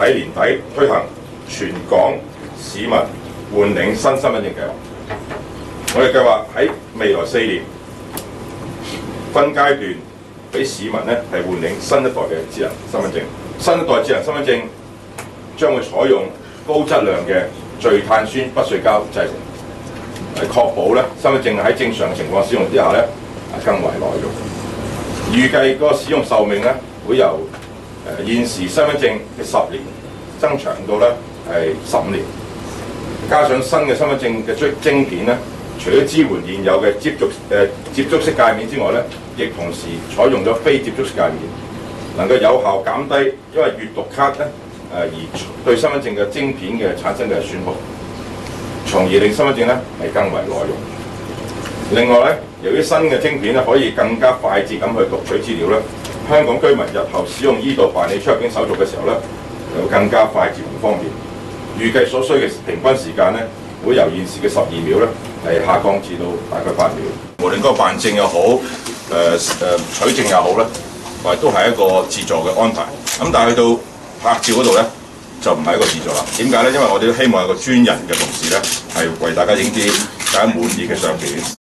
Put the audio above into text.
喺年底推行全港市民換領新身份證計劃。我哋計劃喺未來4年分階段俾市民咧係換領新一代嘅智能身份證。新一代智能身份證將會採用高質量嘅聚碳酸不鏽膠製成，係確保咧身份證喺正常嘅情況使用之下咧更為耐用。預計個使用壽命咧會由現時身份證嘅10年增長到咧係15年。加上新嘅身份證嘅晶片咧，除咗支援現有嘅接觸式界面之外咧，亦同時採用咗非接觸式界面，能夠有效減低因為閱讀卡咧而對身份證嘅晶片嘅產生嘅損耗，從而令身份證咧係更為耐用。另外咧，由於新嘅晶片咧可以更加快捷咁去讀取資料咧，香港居民日後使用依度辦理出入境手續嘅時候咧，就更加快捷同方便。預計所需嘅平均時間咧，會由現時嘅12秒咧係下降至到大概8秒。無論嗰個辦證又好，取證又好咧，都係一個自助嘅安排。咁但係去到拍照嗰度咧，就唔係一個自助啦。點解咧？因為我哋都希望有個專人嘅同事咧，係為大家影啲大家滿意嘅相片。